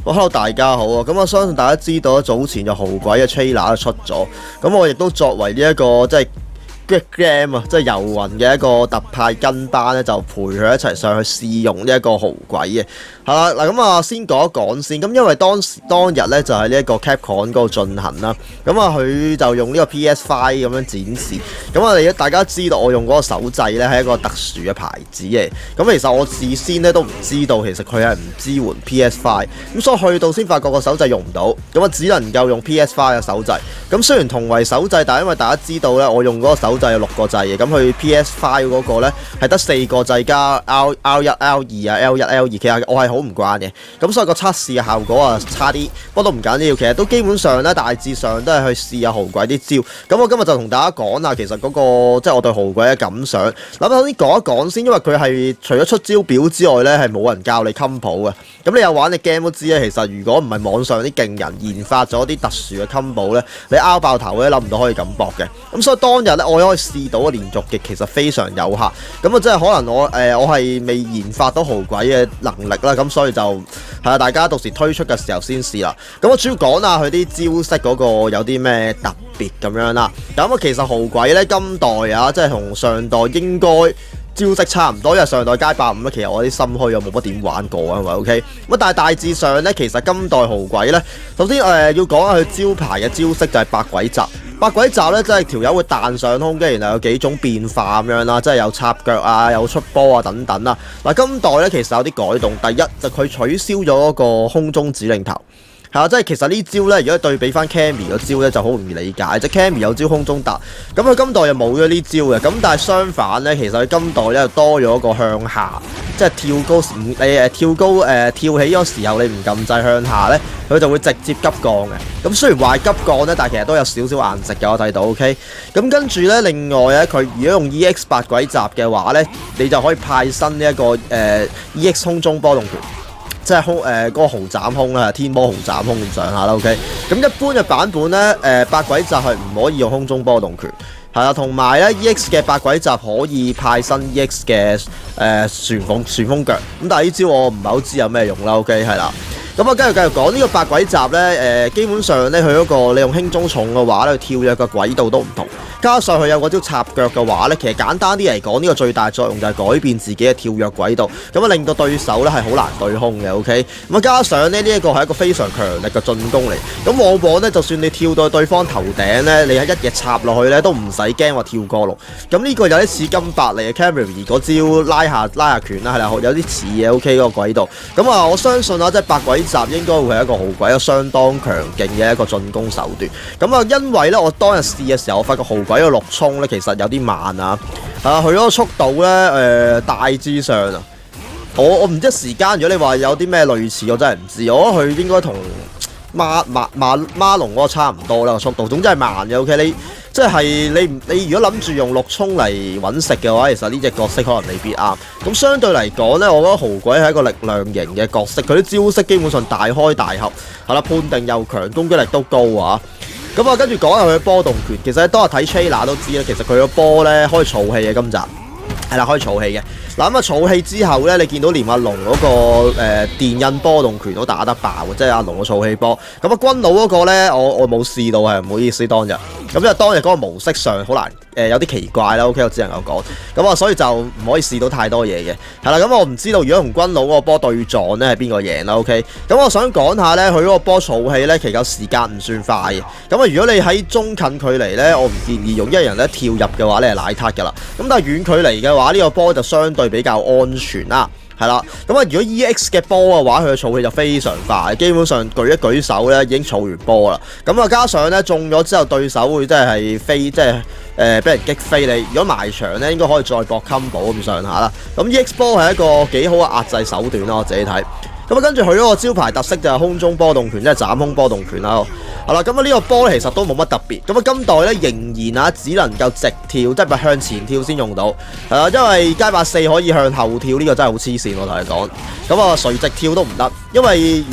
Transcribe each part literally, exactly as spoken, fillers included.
Hello 大家好啊！咁我相信大家知道早前就豪鬼嘅 trailer 出咗，咁我亦都作為呢、這、一個即係 Good Game 啊，即係遊魂嘅一個特派跟班咧，就陪佢一齊上去試用呢一個豪鬼嘅。係啦，嗱咁啊，先講一講先。咁因為當時當日咧就係呢一個 Capcom 嗰度進行啦。咁啊，佢就用呢個 P S 五 咁樣展示。咁我哋大家知道我用嗰個手掣咧係一個特殊嘅牌子嘅。咁其實我事先咧都唔知道，其實佢係唔支援 P S 五。咁所以去到先發覺個手掣用唔到。咁啊，只能夠用 P S 五 嘅手掣。咁雖然同為手掣，但係因為大家知道咧，我用嗰個手掣有六個掣嘅。咁佢 P S 五 嗰個咧係得四個掣加 R R 一 L 二啊 L 一 L 二。其實我係好唔慣嘅，咁所以個測試嘅效果啊差啲，不過都唔緊要。其實都基本上咧，大致上都係去試下豪鬼啲招。咁我今日就同大家講下，其實嗰、那個即係我對豪鬼嘅感想。咁首先講一講先，因為佢係除咗出招表之外咧，係冇人教你 combo 嘅。咁你有玩嘅 game 都知咧，其實如果唔係網上啲勁人研發咗啲特殊嘅 combo 咧，你拗爆頭咧諗唔到可以咁搏嘅。咁所以當日咧，我可以試到嘅連續極其實非常有限。咁啊，即係可能我誒、呃、我係未研發到豪鬼嘅能力啦，咁所以就係啊，大家到時推出嘅時候先試啦。咁我主要講下佢啲招式嗰個有啲咩特別咁樣啦。咁啊，其實豪鬼咧今代啊，即係同上代應該招式差唔多，因為上代街霸五咧，其實我啲心虛又冇乜點玩過啊，係咪 OK？咁但係大致上咧，其實今代豪鬼咧，首先誒、呃、要講下佢招牌嘅招式就係百鬼集。百鬼集咧，即係條友會彈上空，跟住然後有幾種變化咁樣啦，即係有插腳啊，有出波啊等等啦。嗱，今代咧其實有啲改動，第一就佢取消咗嗰個空中指令頭。係啊，即係其實呢招咧，如果對比翻 Cammy 嗰招咧，就好容易理解。即係 Cammy 有招空中達，咁佢今代又冇咗呢招嘅。咁但係相反咧，其實佢今代咧又多咗一個向下，即係跳高你誒跳高誒、呃、跳起嗰時候，你唔撳掣向下咧，佢就會直接急降嘅。咁雖然話係急降咧，但係其實都有少少顏值嘅，我睇到 OK。咁跟住咧，另外咧，佢如果用 E X 百鬼集嘅話咧，你就可以派生呢一個誒、呃、E X 空中波動拳。即係空誒嗰個豪斬空啦，天魔豪斬空咁上下啦 ，OK。咁一般嘅版本咧，誒、呃、百鬼集係唔可以用空中波動拳，係啦，同埋咧 E X 嘅百鬼集可以派新 E X 嘅誒、呃、旋風旋風腳，咁但係呢招我唔係好知有咩用啦 ，OK 係啦。咁啊，跟住繼續講呢個百鬼集咧，誒、呃、基本上咧佢嗰個你用輕中重嘅話咧，跳躍嘅軌道都唔同。加上佢有嗰招插腳嘅話咧，其實簡單啲嚟講，呢、這個最大作用就係改變自己嘅跳躍軌道，咁啊令到對手咧係好難對空嘅 ，OK。咁啊加上咧呢一個係一個非常強力嘅進攻嚟，咁往往咧就算你跳到對方頭頂咧，你喺一嘢插落去咧都唔使驚話跳過龍。咁呢個有啲似金伯利嘅 Camry 嗰招拉下拉下拳啦，係啦，有啲似嘅 OK 嗰個軌道。咁啊我相信啊，即係百鬼集應該會係一個豪鬼，一個相當強勁嘅一個進攻手段。咁啊因為咧我當日試嘅時候，我發覺豪鬼個陸衝咧其實有啲慢啊，啊佢嗰個速度咧誒、呃、大致上啊，我我唔知時間，如果你話有啲咩類似，我真係唔知。我覺得佢應該同馬馬馬馬龍嗰個差唔多啦個速度，總之係慢嘅。OK，你即係你你如果諗住用陸衝嚟揾食嘅話，其實呢隻角色可能未必啱。咁相對嚟講咧，我覺得豪鬼係一個力量型嘅角色，佢啲招式基本上大開大合，係啦，判定又強，攻擊力都高啊。咁啊，跟住講下佢嘅波動拳，其實當日睇 trailer 都知啦，其實佢個波咧可以儲氣嘅，今集係啦，可以儲氣嘅。嗱咁啊，儲氣之後咧，你見到連阿龍嗰、那個誒、呃、電印波動拳都打得爆嘅，即係阿龍嘅儲氣波。咁啊，軍佬嗰個咧，我我冇試到，係唔好意思當日。咁因為當日嗰個模式上好難，誒、呃、有啲奇怪啦。OK，我只能夠講。咁啊，所以就唔可以試到太多嘢嘅。係啦，咁我唔知道如果同軍佬嗰個波對撞咧，係邊個贏啦 ？OK，咁我想講下咧，佢嗰個波儲氣咧，其實時間唔算快嘅。咁啊，如果你喺中近距離咧，我唔建議用一人咧跳入嘅話咧，係奶撻㗎啦。咁但係遠距離嘅話，呢、這個波就相對比較安全啦。係啦，咁啊，如果 E X 嘅波嘅話，佢嘅儲氣就非常快，基本上舉一舉手咧已經儲完波啦。咁啊，加上咧中咗之後，對手會真係飛，即係誒俾人擊飛你。如果埋牆咧，應該可以再搏 combo 咁上下啦。咁 E X 波係一個幾好嘅壓制手段啦，我自己睇。咁啊，跟住佢嗰個招牌特色就係空中波動拳，即係斬空波動拳啦。係啦，咁啊呢個波其實都冇乜特別。咁啊，今代咧仍然啊只能夠直跳，即係咪向前跳先用到？係啦，因為街霸四可以向後跳，呢、這個真係好黐線，我同你講。咁啊，垂直跳都唔得，因為如果你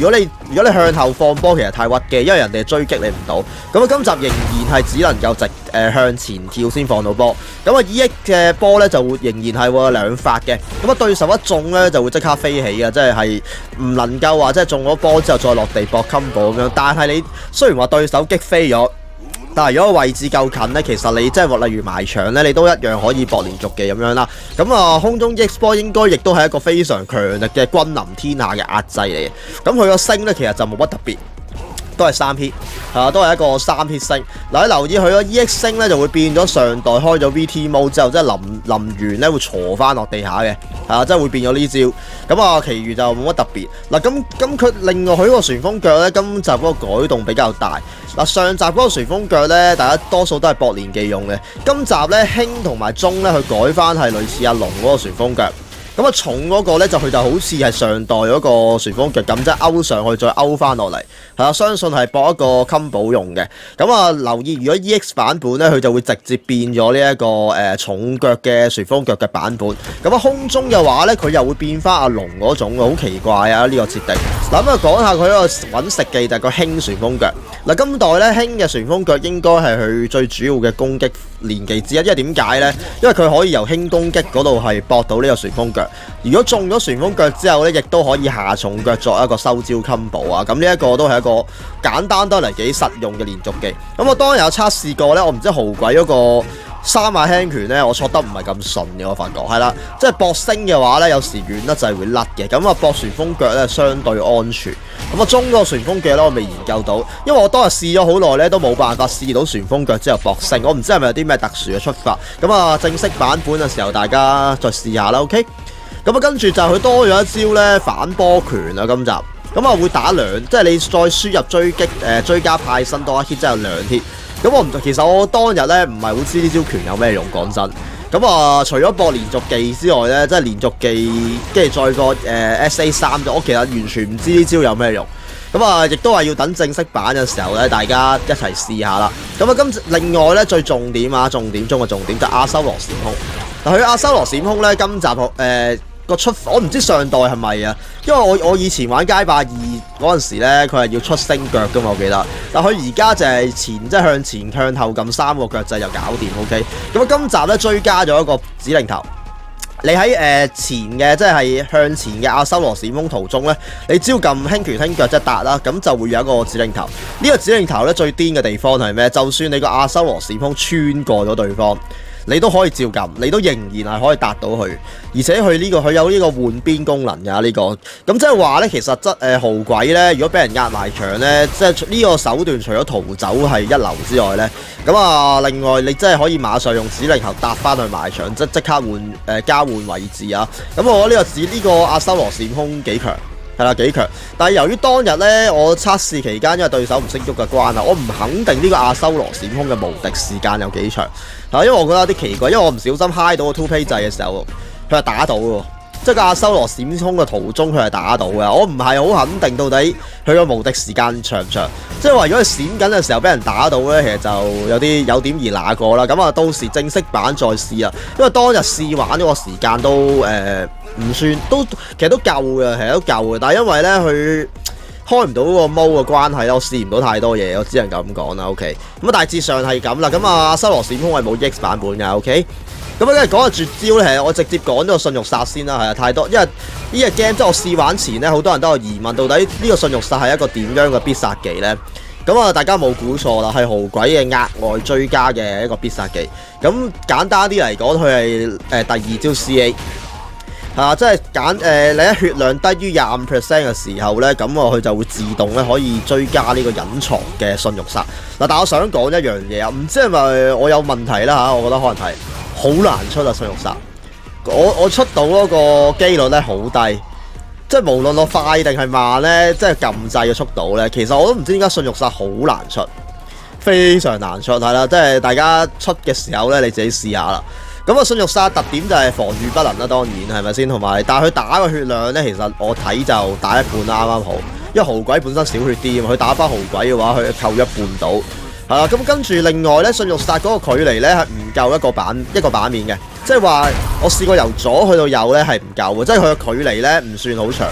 如果你向後放波，其實太屈嘅，因為人哋追擊你唔到。咁啊，今集仍然係只能夠直誒、呃、向前跳先放到波。咁啊，E X嘅波咧就會仍然係會有兩發嘅。咁啊，對手一中咧就會即刻飛起嘅，即係係唔能夠話即係中咗波之後再落地搏 combo 咁樣。但係你雖然話對手擊飛咗，但係如果個位置夠近咧，其實你即係話例如埋牆咧，你都一樣可以搏連續嘅咁樣啦。咁啊，空中 E X 波應該亦都係一個非常強力嘅君臨天下嘅壓制嚟嘅。咁佢個星咧其實就冇乜特別，都係三 hit， 係啊，都係一個三 hit 星。嗱，你留意佢個 E X 星咧就會變咗上代開咗 V T mode 之後，即係臨臨完咧會坐翻落地下嘅，係啊，即係會變咗呢招。咁啊，其餘就冇乜特別。嗱，咁咁佢另外佢個旋風腳咧，今集嗰個改動比較大。嗱，上集嗰個旋風腳咧，大家多數都係搏連技用嘅。今集咧輕同埋中咧，佢改翻係類似阿龍嗰個旋風腳。咁啊，重嗰個咧就佢就好似係上代嗰個旋風腳咁，即係勾上去再勾翻落嚟，係啊，相信係搏一個 combo 用嘅。咁啊，留意如果 E X 版本咧，佢就會直接變咗呢一個誒、呃、重腳嘅旋風腳嘅版本。咁啊，空中嘅話咧，佢又會變翻阿龍嗰種，好奇怪啊！呢、這個設定。嗱，咁啊，講下佢嗰個揾食技就係個輕旋風腳。嗱，今代咧輕嘅旋風腳應該係佢最主要嘅攻擊連技之一，因為點解咧？因為佢可以由輕攻擊嗰度係搏到呢個旋風腳。如果中咗旋風腳之後咧，亦都可以下重腳作一個收招 combo 啊！咁呢一個都係一個簡單得嚟幾實用嘅連續技。咁我當日有測試過咧，我唔知豪鬼嗰個三馬輕拳咧，我錯得唔係咁順嘅，我發覺係啦，即係搏星嘅話咧，有時遠得滯會甩嘅。咁啊，搏旋風腳咧相對安全。咁啊，中嗰個旋風腳咧，我未研究到，因為我當日試咗好耐咧，都冇辦法試到旋風腳之後搏星。我唔知係咪有啲咩特殊嘅出法。咁啊，正式版本嘅時候，大家再試下啦。OK。咁啊，跟住就佢多咗一招咧反波拳啊！今集咁啊會打兩，即係你再輸入追擊誒、呃、追加派身多一 hit，即係有兩 hit。咁我唔，其實我當日咧唔係好知呢招拳有咩用，講真。咁啊，除咗搏連續技之外咧，即係連續技，跟住再個誒 S A 三，我其實完全唔知呢招有咩用。咁啊，亦都係要等正式版嘅時候咧，大家一齊試下啦。咁啊，今另外咧最重點啊，重點中嘅重點就係阿修羅閃空。嗱，佢阿修羅閃空咧，今集誒。呃個出我唔知上代係咪啊，因為我我以前玩街霸二嗰陣時咧，佢係要出星腳噶嘛，我記得。但佢而家就係前即係向前向後撳三個腳掣就搞掂 ，OK。咁啊，今集咧追加咗一個指令頭，你喺誒、呃、前嘅即係向前嘅阿修羅閃風途中咧，你只要撳輕拳輕腳即係達啦，咁就會有一個指令頭。呢、呢個指令頭咧最癲嘅地方係咩？就算你個阿修羅閃風穿過咗對方，你都可以照撳，你都仍然係可以達到佢，而且佢呢、這個佢有呢個換邊功能㗎呢、這個，咁即係話咧，其實質誒、呃、豪鬼咧，如果俾人壓埋牆咧，即係呢個手段除咗逃走係一流之外咧，咁啊另外你真係可以馬上用指令球搭翻去埋牆，即即刻換誒、呃、交換位置啊！咁我覺得呢個指呢、這個阿修羅閃空幾強。係啦，幾強，但係由於當日咧，我測試期間因為對手唔識喐嘅關係，我唔肯定呢個阿修羅閃空嘅無敵時間有幾長。係因為我覺得有啲奇怪，因為我唔小心嗨到個 two play 掣嘅時候，佢係打到喎，即係個阿修羅閃空嘅途中佢係打到嘅。我唔係好肯定到底佢個無敵時間長唔長。即係話如果佢閃緊嘅時候俾人打到咧，其實就有啲有點而那個啦。咁啊，到時正式版再試啊，因為當日試玩嗰個時間都誒。呃唔算都其實都夠嘅，其實都夠嘅。但係因為咧佢開唔到嗰個毛嘅關係咧，我試唔到太多嘢，我只能夠咁講啦。OK，咁啊大致上係咁啦。咁啊，修羅閃空係冇 E X 版本嘅。OK，咁啊跟住講下絕招咧，係我直接講咗個信玉殺先啦。係啊，太多，因為呢個 game 即係我試玩前咧，好多人都有疑問，到底呢個信玉殺係一個點樣嘅必殺技咧？咁啊，大家冇估錯啦，係豪鬼嘅額外追加嘅一個必殺技。咁簡單啲嚟講，佢係誒第二招 C A。啊，即係揀誒，你喺血量低於廿五 percent 嘅時候咧，咁啊佢就會自動咧可以追加呢個隱藏嘅信玉殺。嗱，但係我想講一樣嘢啊，唔知係咪我有問題啦嚇？我覺得可能係好難出啊信玉殺。我我出到嗰個機率咧好低，即係無論我快定係慢咧，即係撳掣嘅速度咧，其實我都唔知點解信玉殺好難出，非常難出係啦。即係大家出嘅時候咧，你自己試下啦。咁啊，信玉殺特點就係防禦不能啦，當然係咪先？同埋，但係佢打個血量咧，其實我睇就打一半啦，啱啱好。因為豪鬼本身少血啲啊嘛，佢打翻豪鬼嘅話，佢扣一半到。係啦，咁跟住另外咧，信玉殺嗰個距離咧係唔夠一個版一個版面嘅，即係話我試過由左去到右咧係唔夠嘅，即係佢嘅距離咧唔算好長。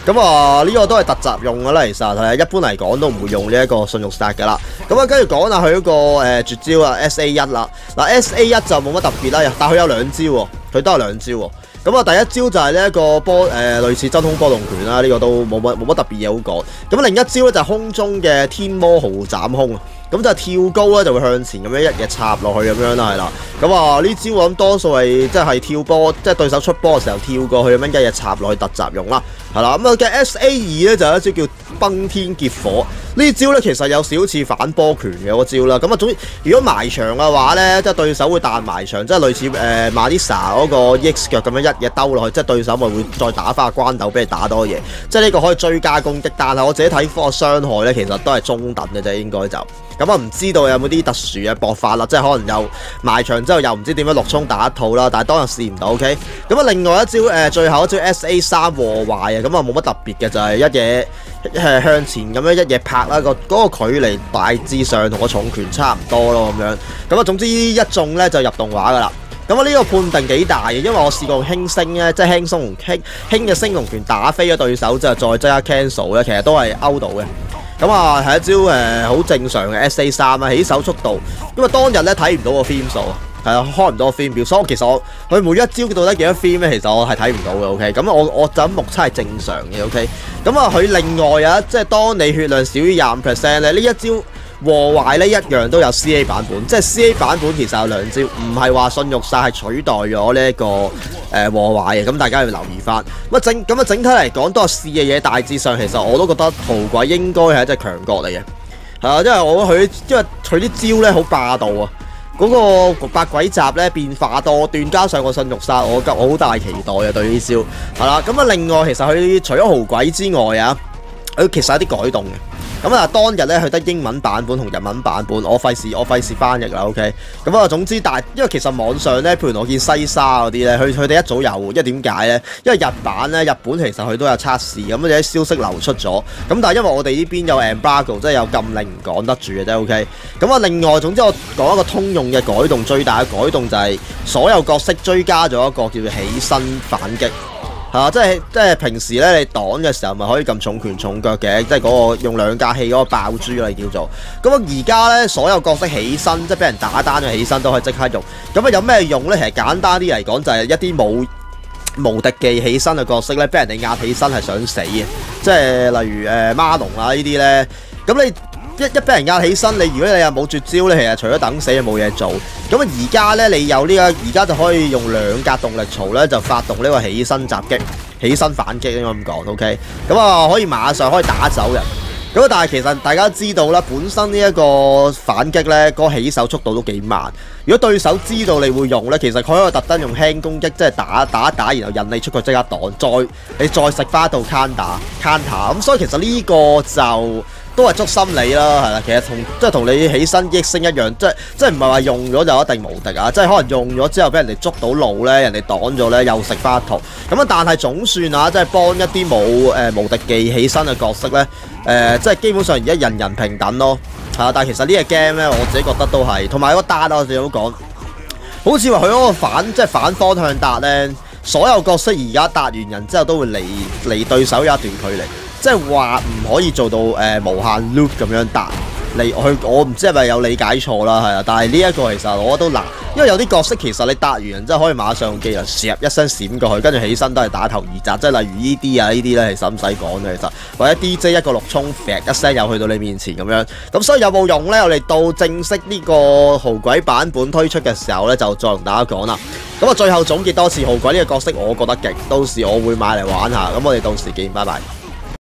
咁啊呢個都係特襲用噶啦，其實係一般嚟講都唔會用呢一個信肉殺噶啦。咁啊跟住講下佢嗰個誒絕招啊 S A 一啦。嗱 S A 一就冇乜特別啦，但係佢有兩招喎，佢都有兩招喎。咁啊第一招就係呢一個波誒、呃、類似真空波動拳啦，呢、這個都冇乜冇乜特別嘢好講。咁另一招咧就係空中嘅天魔豪斬空。咁就跳高咧，就會向前咁樣一嘢插落去咁樣啦，係啦。咁啊呢招我諗多數係即係跳波，即係對手出波嘅時候跳過去咁樣一嘢插落去突襲用啦，係啦。咁啊嘅 S A 二咧就有一招叫崩天劫火，呢招咧其實有少少似反波拳嘅嗰招啦。咁啊總之如果埋牆嘅話咧，即係對手會彈埋牆，即係類似誒 Marisa 嗰個 X 腳咁樣一嘢兜落去，即係對手咪會再打翻個關鬥俾你打多嘢。即係呢個可以追加攻擊，但係我自己睇科嘅傷害咧，其實都係中等嘅啫，應該就。咁啊唔知道有冇啲特殊嘅搏法啦，即係可能又埋牆之後又唔知點樣六衝打一套啦，但係當日試唔到 ，OK。咁啊另外一招誒、呃、最後一招 S A 三和壞啊，咁啊冇乜特別嘅，就係、是、一嘢誒向前咁樣一嘢拍啦，個嗰個距離大致上同個重拳差唔多咯咁樣。咁啊總之一中咧就入動畫噶啦。咁啊呢個判定幾大嘅，因為我試過用輕星咧，即係輕鬆同輕輕嘅升龍拳打飛咗對手之後再即刻 cancel 咧，其實都係勾到嘅。咁啊，係一招誒好正常嘅 S A 三啊，起手速度，因為當日咧睇唔到個 frame 數，係啊，開唔到個 frame 表，所以其實我佢每一招到底幾多 frame 咧，其實我係睇唔到嘅 ，OK。咁我我就咁目測係正常嘅 ，OK。咁啊，佢另外啊，即係當你血量少於廿五 percent 咧，呢一招和壞咧一樣都有 C A 版本，即係 C A 版本其實有兩招，唔係話信肉殺係取代咗呢一個誒、呃、和壞嘅，咁大家要留意翻。咁啊整咁啊整體嚟講，都係試嘅嘢，大致上其實我都覺得豪鬼應該係一隻強國嚟嘅，係啊，因為我佢因為佢啲招咧好霸道啊，嗰、那個百鬼集咧變化多端，加上個信肉殺，我我好大期待啊對呢招，係啦。咁啊另外其實佢除咗豪鬼之外啊，佢其實有啲改動嘅。咁啊，當日咧佢得英文版本同日文版本，我費事我費事翻譯啦 ，OK。咁啊，總之但係因為其實網上咧，譬如我見西沙嗰啲咧，佢佢哋一早有，因為點解咧？因為日版咧，日本其實佢都有測試，咁有啲消息流出咗。咁但係因為我哋呢邊有 embargo， 即係有禁令唔講得住嘅啫 ，OK。咁啊，另外總之我講一個通用嘅改動，最大嘅改動就係所有角色追加咗一個叫做起身反擊。係啊，即係即係平時咧，你擋嘅時候咪可以咁重拳重腳嘅，即係嗰個用兩架氣嗰個爆珠啦，叫做。咁啊，而家咧所有角色起身，即係俾人打單嘅起身都可以即刻用。咁啊，有咩用咧？其實簡單啲嚟講，就係一啲冇無敵技起身嘅角色咧，俾人哋壓起身係想死嘅。即係例如誒孖龍啊呢啲咧，咁你。一一俾人壓起身，你如果你又冇絕招咧，其實除咗等死就冇嘢做。咁啊而家咧，你有呢、這個而家就可以用兩格動力槽咧，就發動呢個起身襲擊、起身反擊應該咁講 ，OK。咁啊可以馬上可以打走人。咁但係其實大家知道啦，本身呢一個反擊咧，嗰、那個起手速度都幾慢。如果對手知道你會用咧，其實佢可以特登用輕攻擊，即係打打一打，然後引你出佢即刻擋，再你再食翻一道 counter counter。咁所以其實呢個就都係捉心理啦，係啦，其實同即係同你起身益星一樣，即係即係唔係話用咗就一定無敵啊！即係可能用咗之後俾人哋捉到路咧，人哋擋咗咧，又食翻一套。咁啊，但係總算啊，即係幫一啲冇誒無敵技起身嘅角色咧，誒、呃、即係基本上而家人人平等咯，係啊！但係其實呢個 game 咧，我自己覺得都係，同埋嗰個單我哋都講，好似話佢嗰個反即係反方向達咧，所有角色而家達完人之後都會離離對手有一段距離。即係話唔可以做到誒、呃、無限 loop 咁樣打嚟去，我唔知係咪有理解錯啦，係啊！但係呢一個其實我覺得都難，因為有啲角色其實你打完人之後可以馬上用技能射入一聲閃過去，跟住起身都係打頭二集，即係例如呢啲啊呢啲咧，其實唔使講嘅其實，或者 D J 一個六衝劈一聲又去到你面前咁樣，咁所以有冇用咧？我哋到正式呢個豪鬼版本推出嘅時候咧，就再同大家講啦。咁啊，最後總結多次豪鬼呢個角色，我覺得勁，到時我會買嚟玩下。咁我哋到時見，拜拜。